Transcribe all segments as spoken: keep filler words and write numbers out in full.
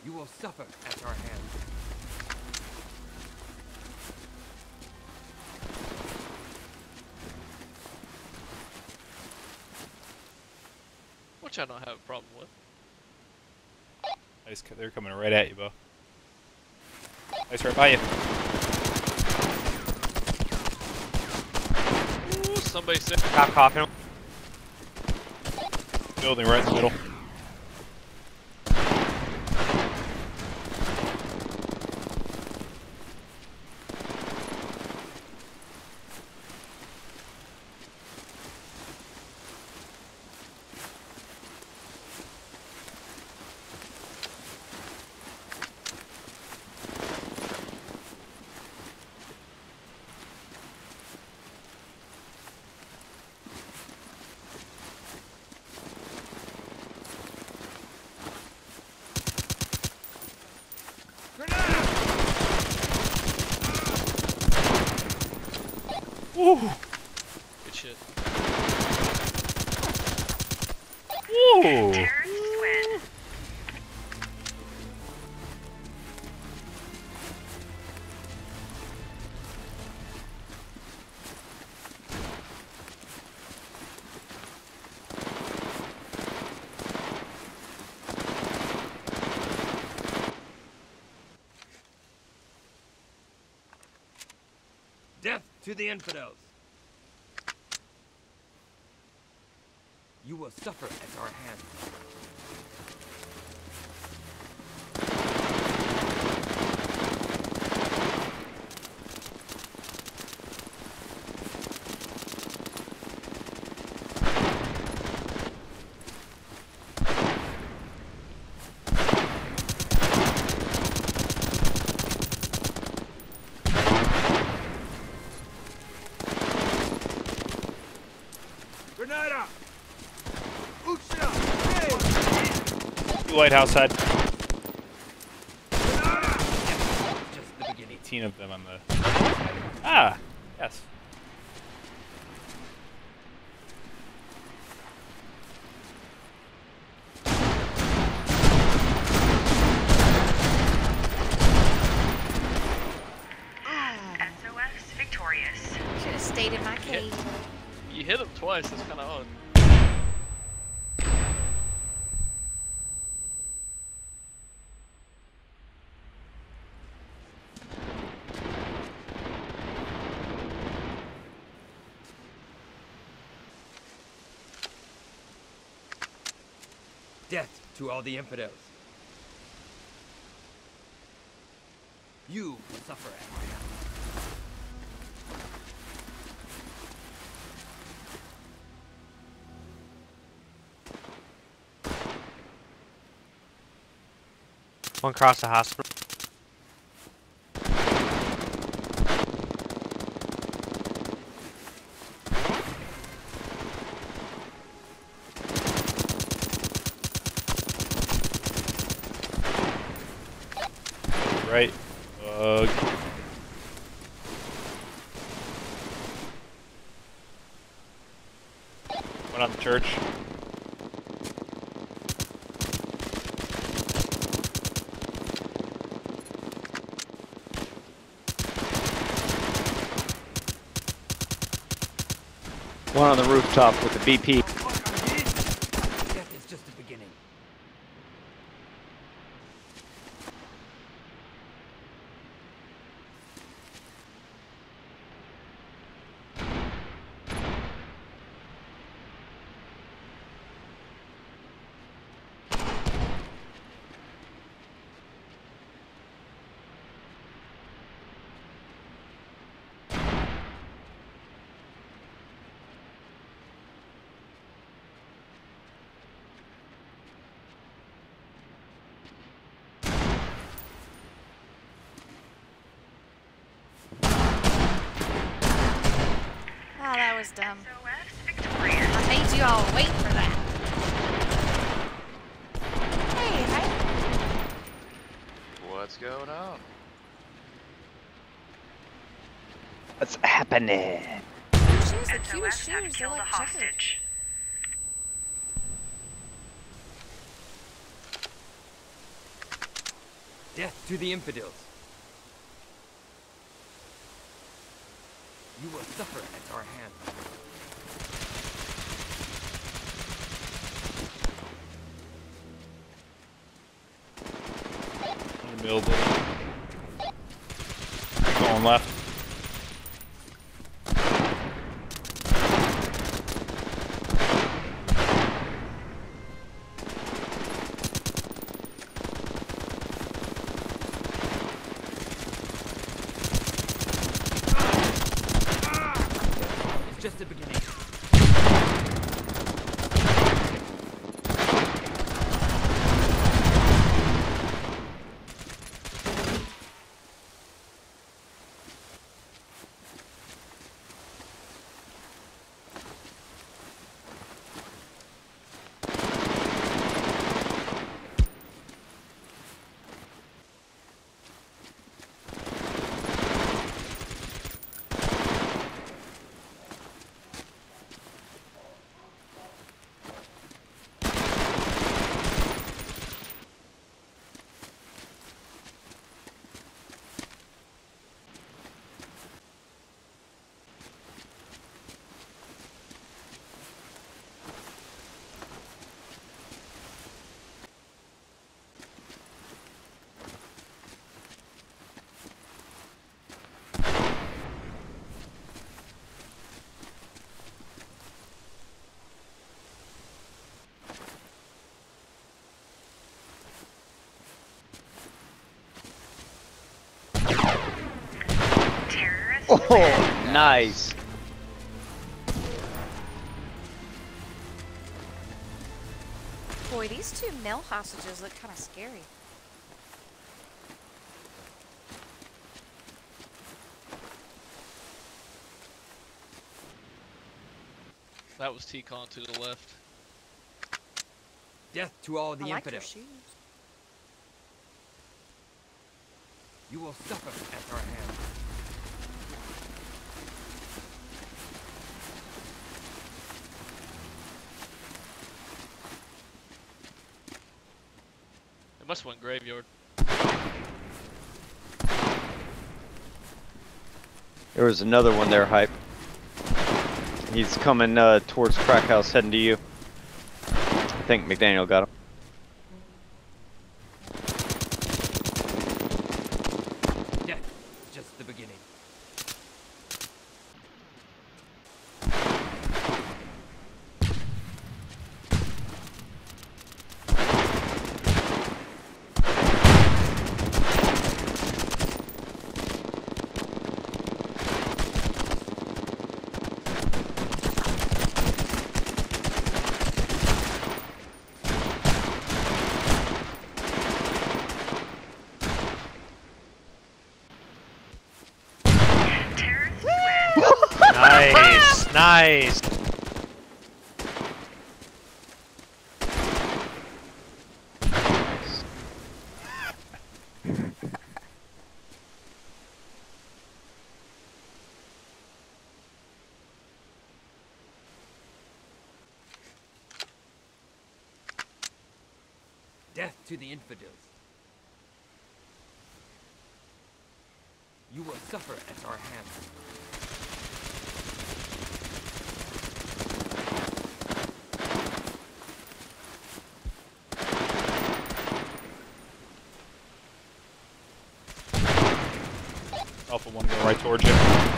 You will suffer at our hands. Which I don't have a problem with. Nice, they're coming right at you, Bo. Nice, right by you. Ooh, somebody said. Stop coughing. Building right in the middle. Woo! Good shit. Woo! Death to the infidels! You will suffer at our hands. Grenada! Lighthouse side. Just the beginning. eighteen of them on the ah, yes. S O F's victorious. Should have stayed in my cave. You hit him twice, that's kind of odd. Death to all the infidels. You will suffer at my hands. One across the hospital. Right. Uh, one on the church. One on the rooftop with the B P. Death is just the beginning. Oh, that was dumb. S O F's victorious. I made you all wait for that. Hey, hi. What's going on? What's happening? Shoes, the S O cutest F's have shoes. They're killed a like checkered. hostage. Death to the infidels. You will suffer at our hands. In the middle building. Going left. It's just the beginning. Terrorists Oh, win. nice. Boy, these two male hostages look kind of scary. That was T-Con to the left. Death to all the I like your infidels. shoes. You will suffer at our hands. It must have went graveyard. There was another one there, Hype. He's coming uh, towards Crack House, heading to you. I think McDaniel got him. Death is just the beginning. Terrorists win. Nice, nice. Death to the infidels. You will suffer at our hands. Alpha one going right towards you.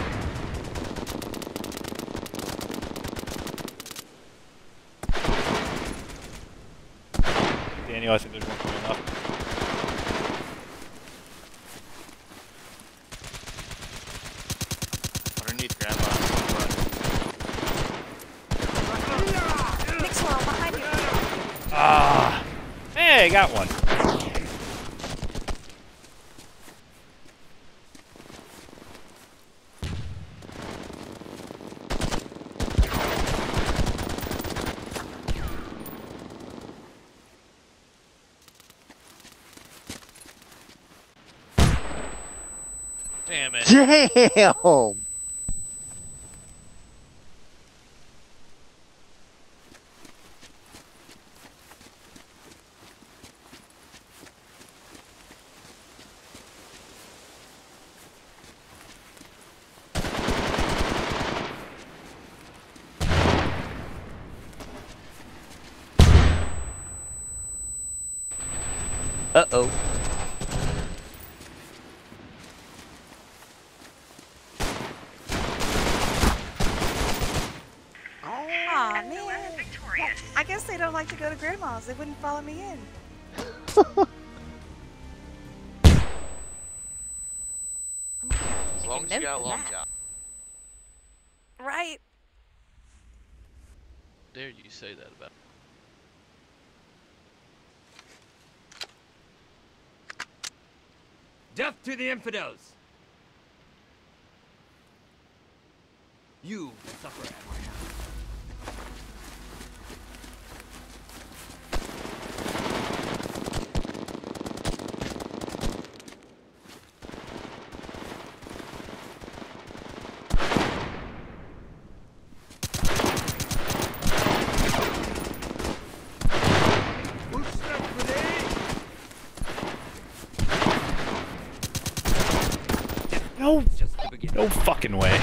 Daniel, I think there's one coming up. Underneath grandma's butt. Mixwell, behind you. Ah! Hey, got one. Damn it. Damn! Uh-oh. Aw, S O man. S victorious. I guess they don't like to go to grandma's. They wouldn't follow me in. I'm gonna As make long a as you note got a of long that. shot. Right. Dare you say that about? Death to the infidels! You will suffer at my hand. No, Just the beginning. no fucking way.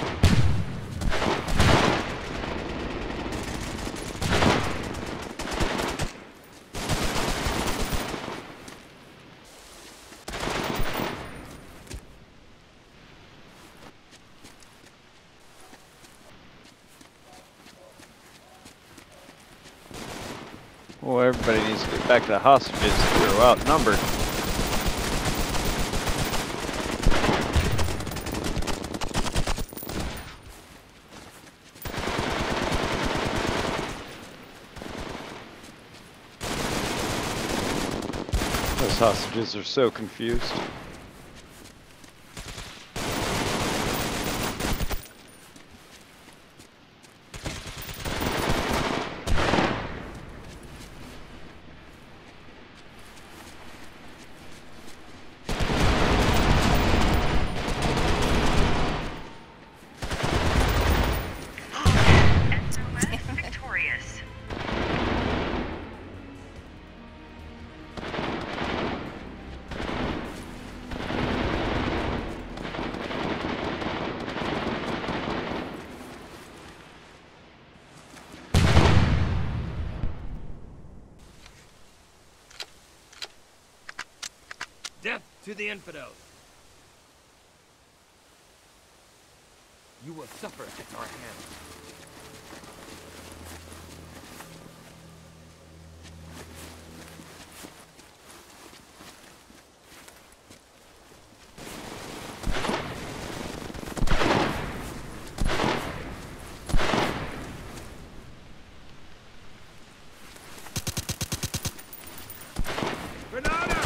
Well, everybody needs to get back to the hostages. We're outnumbered. Those hostages are so confused. S O S victorious. Death to the infidels! You will suffer at our hands. Granada!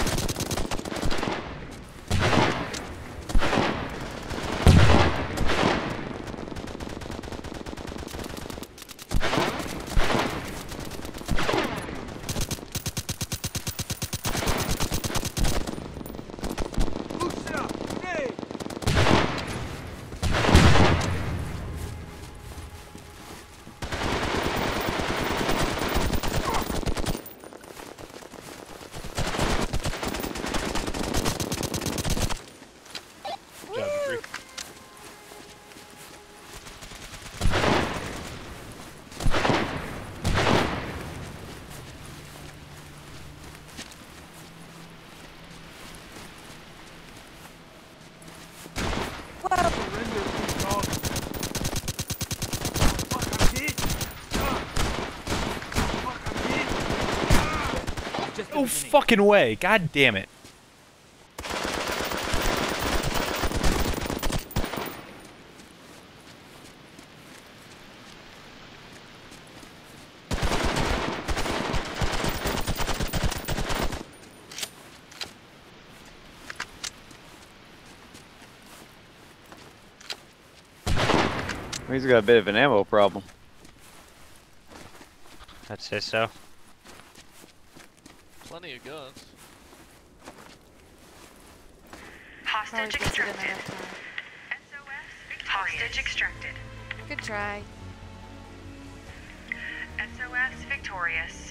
Lucia! Hey! Good job, Debris. Surrender, you dog. Fuck, I'm dead. Ah. Fuck, I'm dead. Ah. Just the No beginning. fucking way. God damn it. He's got a bit of an ammo problem. I'd say so. Plenty of guns. Hostage Probably busy than extracted. enough time. S O S victorious. Hostage extracted. Good try. S O S victorious.